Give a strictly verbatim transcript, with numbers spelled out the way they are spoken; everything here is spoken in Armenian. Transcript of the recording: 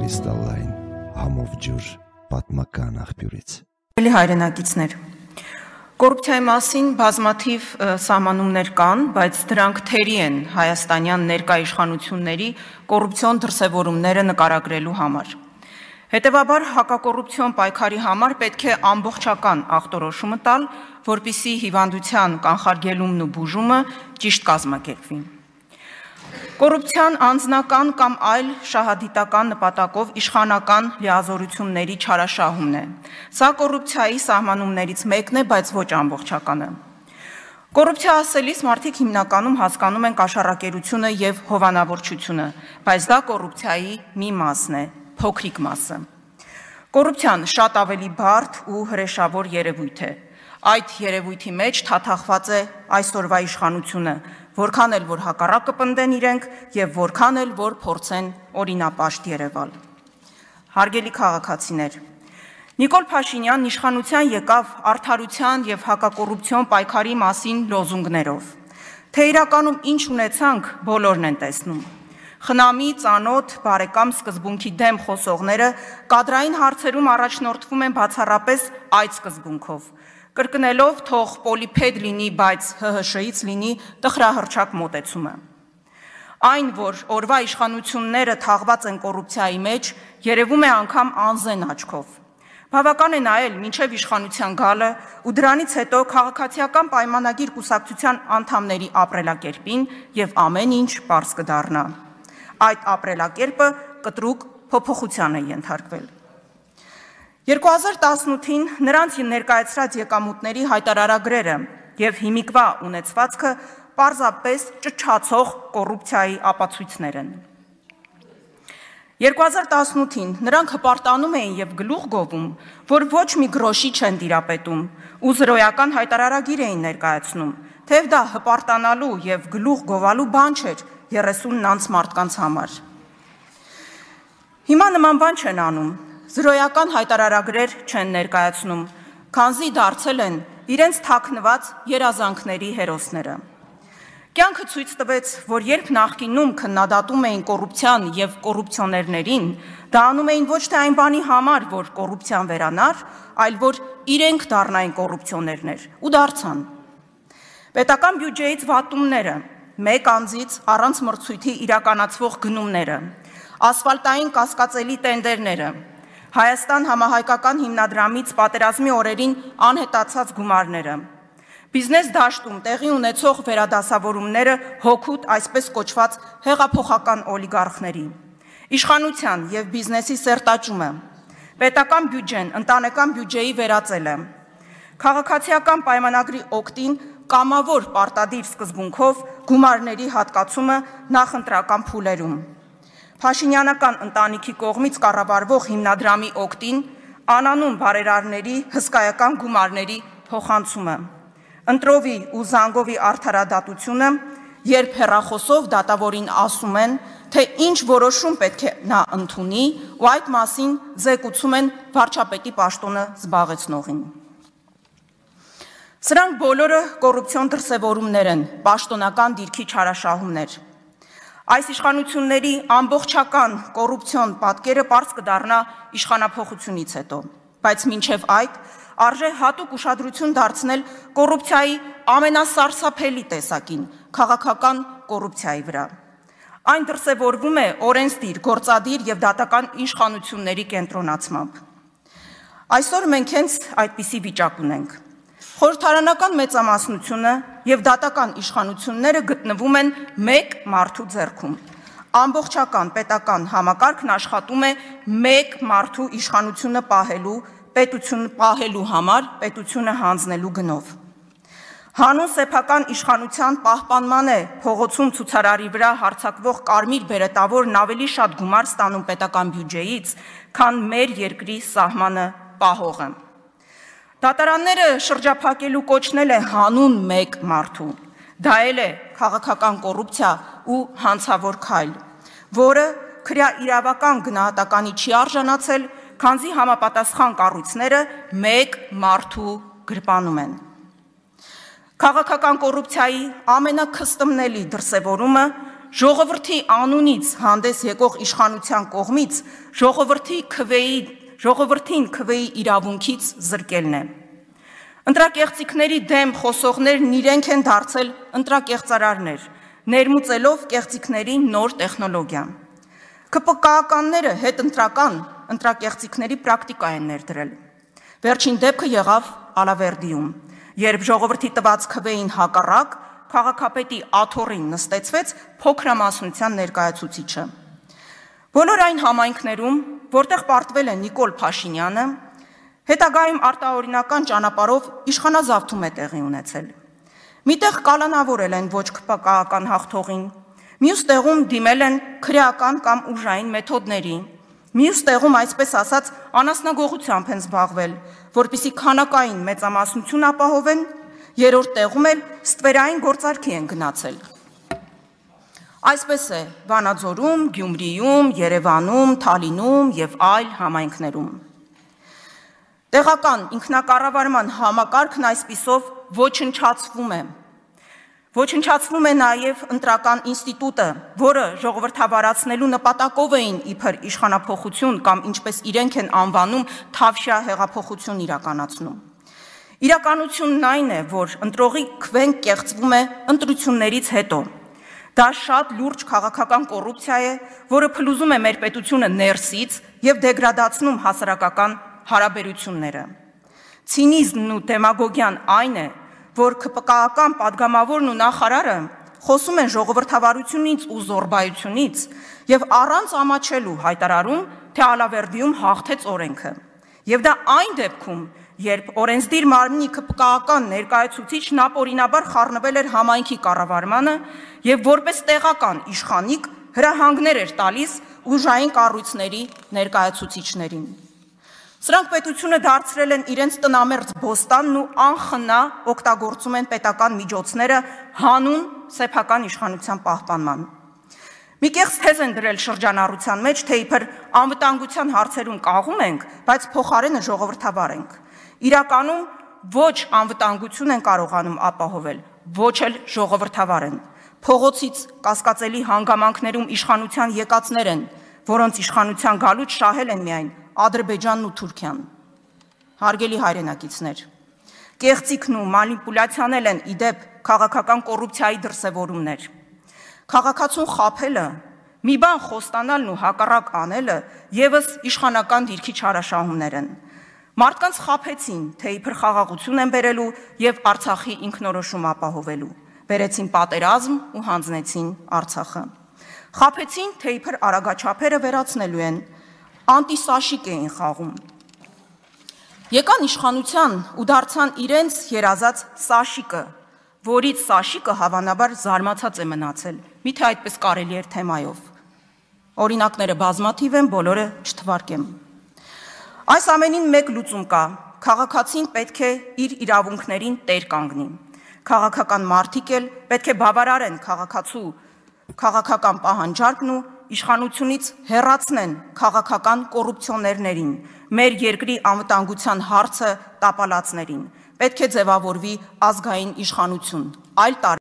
կրիստալային համով ջուր պատմական աղբյուրից։ Ելի հայրենակիցներ, կոռուպցիայի մասին բազմաթիվ սահմանումներ կան, բայց դրանք թերի են հայաստանյան ներկա իշխանությունների կոռուպցիոն դրսևորումները նկարագրելու համար։ Հետևաբար հակակոռուպցիոն պայքարի համար պետք է ամբողջական ախտորոշումը տալ, որպեսզի հիվանդության կանխարգելումն ու բուժումը ճիշտ կազմակերպվի։ Կոռուպցիան անձնական կամ այլ շահադիտական նպատակով իշխանական լիազորությունների չարաշահումն է։ Սա կոռուպցիայի սահմանումներից մեկն է, բայց ոչ ամբողջականը։ Կոռուպցիա ասելիս մարդիկ հիմնականում հասկանում են կաշառակերությունը եւ հովանավորչությունը, բայց դա կոռուպցիայի մի մասն է, փոքրիկ մասը։ Կոռուպցիան շատ ավելի բարդ ու հրեշավոր երևույթ է։ Այդ երևույթի մեջ թաթախված է այսօրվա իշխանությունը, որքան էլ որ հակառակը պնդեն իրենք եւ որքան էլ որ փորձեն օրինապաշտ երևալ։ Հարգելի քաղաքացիներ, Նիկոլ Փաշինյանն իշխանության եկավ արդարության եւ հակակոռուպցիոն պայքարի մասին լոզունգներով։ Թե իրականում ինչ ունեցանք, բոլորն են տեսնում։ Խնամի, ծանոթ, բարեկամ սկզբունքի դեմ խոսողները կադրային հարցերում առաջնորդվում են բացառապես այդ սկզբունքով, կրկնելով թող պոլիփեդ լինի, բայց ՀՀՇ-ից լինի տխրահռչակ մոտեցումը։ Այն, որ օրվա իշխանությունները թաղված են կոռուպցիայի մեջ, երևում է անգամ անզեն աչքով։ Բավական է նայել մինչև իշխանության գալը ու դրանից հետո քաղաքացիական պայմանագիր կուսակցության անդամների ապրելակերպին եւ ամեն ինչ պարզ կդառնա։ Այդ ապրելակերպը կտրուկ փոփոխության է ենթարկվել։ երկու հազար տասնութին նրանց ներկայացրած եկամուտների հայտարարագրերը եւ հիմիկվա ունեցվածքը պարզապես ճչացող կոռուպցիայի ապացույցներ են։ երկու հազար տասնութին նրանք հպարտանում էին եւ գլուխ գովում, որ ոչ մի գրոշի չեն տիրապետում ու զրոյական հայտարարագիր էին ներկայացնում, թեև դա հպարտանալու եւ գլուխ գովալու բան չէր երեսուն անց մարդկանց համար։ Հիմա նման բան չեն անում, զրոյական հայտարարագրեր չեն ներկայացնում, քանզի դարձել են իրենց թաքնված երազանքների հերոսները։ Կյանքը ցույց տվեց, որ երբ նախկինում քննադատում էին կոռուպցիան եւ կոռուպցիոներներին, դա անում էին ոչ թե այն բանի համար, որ կոռուպցիան վերանար, այլ որ իրենք դառնային կոռուպցիոներներ ու դարձան։ Պետական բյուջեից վատումները, մեկ անձից առանց մրցույթի իրականացվող գնումները, ասֆալտային կասկածելի տենդերները, Հայաստան համահայկական հիմնադրամից պատերազմի օրերին անհետացած գումարները, բիզնես դաշտում տեղի ունեցող վերադասավորումները հօգուտ այսպես կոչված հեղափոխական օլիգարխների, իշխանության եւ բիզնեսի սերտաճումը, պետական բյուջեն ընտանեկան բյուջեի վերածելը, քաղաքացիական պայմանագրի օգտին կամավոր պարտադիր սկզբունքով գումարների հատկացումը նախընտրական փուլերում, Փաշինյանական ընտանիքի կողմից կառավարվող հիմնադրամի օգտին անանուն բարերարների հսկայական գումարների փոխանցումը, ընտրովի ու զանգովի արդարադատությունը, երբ հեռախոսով դատավորին ասում են, թե ինչ որոշում պետք է նա ընդունի ու այդ մասին զեկուցում են վարչապետի պաշտոնը զբաղեցնողին։ Սրանք բոլորը կոռուպցիոն դրսևորումներ են, պաշտոնական դիրքի չարաշահումներ։ Այս իշխանությունների ամբողջական կոռուպցիոն պատկերը պարզ կդառնա իշխանափոխությունից հետո, բայց մինչև այդ արժե հատուկ ուշադրություն դարձնել կոռուպցիայի ամենասարսափելի տեսակին, քաղաքական կոռուպցիայի վրա։ Այն դրսևորվում է օրենսդիր, գործադիր եւ դատական իշխանությունների կենտրոնացմամբ։ Այսօր մենք հենց այդպիսի վիճակ ունենք։ Խորհրդարանական մեծամասնությունը եւ դատական իշխանությունները գտնվում են մեկ մարդու ձեռքում։ Ամբողջական պետական համակարգն աշխատում է մեկ մարդու իշխանությունը պահելու, պետությունը պահելու համար, պետությունը հանձնելու գնով։ Հանուն սեփական իշխանության պահպանման է փողոցում ցուցարարի վրա հարձակվող կարմիր բերետավորն ավելի շատ գումար ստանում պետական բյուջեից, քան մեր երկրի սահմանը պահողը։ Դատարանները շրջափակելու կոչնել է հանուն մեկ մարդու, դա էլ է քաղաքական կոռուպցիա ու հանցավոր քայլ, որը քրյա իրավական գնահատականի չի արժանացել, քանզի համապատասխան կառույցները մեկ մարդու գրպանում են։ Քաղաքական կոռուպցիայի ամենաքստմնելի դրսևորումը ժողովրդի անունից հանդես եկող իշխանության կողմից ժողովրդի քվեի, ժողովրդին քվեի իրավունքից զրկելն է։ Ընտրակեղծիքների դեմ խոսողներն իրենք են դարձել ընտրակեղծարարներ, ներմուծելով կեղծիքների նոր տեխնոլոգիա։ ԿՊԿ-ականները հետընտրական ընտրակեղծիքների պրակտիկա են ներդրել։ Վերջին դեպքը եղավ Ալավերդիում, երբ ժողովրդի տված քվեին հակառակ քաղաքապետի աթոռին նստեցվեց փոքրամասնության ներկայացուցիչը։ Բոլոր այն համայնքներում, որտեղ պարտվել է Նիկոլ Փաշինյանը, հետագայում արտաօրինական ճանապարհով իշխանազավթում է տեղի ունեցել։ Միտեղ կալանավորել են ոչ ԿՊԿ-ական հաղթողին, մյուս տեղում դիմել են քրեական կամ ուժային մեթոդների, մյուս տեղում, այսպես ասած, անասնագողությամբ են զբաղվել, որպեսզի քանակային մեծամասնություն ապահովեն, երրորդ տեղում էլ ստվերային գործարքի են գնացել։ Այսպես է Վանաձորում, Գյումրիում, Երևանում, Թալինում եւ այլ համայնքներում։ Տեղական ինքնակառավարման համակարգն այսպիսով ոչնչացվում է։ Ոչնչացվում է նաև ընտրական ինստիտուտը, որը ժողովրդավարացնելու նպատակով էին իբր իշխանափոխություն կամ ինչպես իրենք են անվանում թավշյա հեղափոխություն իրականացնում։ Իրականությունն այն է, որ ընտրողի քվեն կեղծվում է ընտրություններից հետո։ Դա շատ լուրջ քաղաքական կոռուպցիա է, որը փլուզում է մեր պետությունը ներսից եւ դեգրադացնում հասարակական հարաբերությունները։ Ցինիզմն ու դեմագոգիան այն է, որ ԿՊԿ-ական падգամավորն ու նախարարը խոսում են ժողովրդավարությունից ու զոռբայությունից եւ առանց ամաչելու հայտարարում, թե Ալավերդիում հաղթեց օրենքը։ Եվ դա այն դեպքում, երբ օրենսդիր մարմնի ԿՊԿ-ական ներկայացուցիչն ապօրինաբար խառնվել էր համայնքի կառավարմանը եւ որպես տեղական իշխանիկ հրահանգներ էր տալիս ուժային կառույցների ներկայացուցիչներին։ Սրանք պետությունը դարձրել են իրենց տնամերձ բոստանն ու անխնա օգտագործում են պետական միջոցները հանուն սեփական իշխանության պահպանման։ Մի կեղծ թեզ են դրել շրջանառության մեջ, թե իբր անվտանգության հարցերում կաղում ենք, բայց փոխարենը ժողովրդավար ենք։ Իրականում ոչ անվտանգություն են կարողանում ապահովել, ոչ էլ ժողովրդավար են։ Փողոցից կասկածելի հանգամանքներում իշխանության եկածներ են, որոնց իշխանության գալուց շահել են միայն Ադրբեջանն ու Թուրքիան։ Հարգելի հայրենակիցներ, կեղծիքն ու մանիպուլյացիանել են իդեպ քաղաքական կոռուպցիայի դրսևորումներ։ Քաղաքացուն խաբելը, մի բան խոստանալն ու հակառակ անելը եւս իշխանական դիրքի չարաշահումներ են։ Մարդկանց խաբեցին, թե իբր խաղաղություն են բերելու եւ Արցախի ինքնորոշում ապահովելու։ Բերեցին պատերազմ ու հանձնեցին Արցախը։ Խաբեցին, թե իբր արագաչափերը վերացնելու են, անտիսաշիկ էին խաղում։ Եկան իշխանության ու դարձան իրենց երազած Սաշիկը, որից Սաշիկը հավանաբար զարմացած է մնացել, միթե այդպես կարելի էր թեմայով։ Օրինակները բազմաթիվ են, բոլորը չթվարկեմ։ Այս ամենին մեկ լուծում կա, քաղաքացին պետք է իր իրավունքներին տեր կանգնի։ Քաղաքական մարդիկ էլ պետք է բավարարեն քաղաքացու քաղաքական պահանջարկն ու իշխանությունից հեռացնեն քաղաքական կոռուպցիոներներին, մեր երկրի անվտանգության հարցը տապալածներին։ Պետք է ձևավորվի ազգային իշխանություն, այլ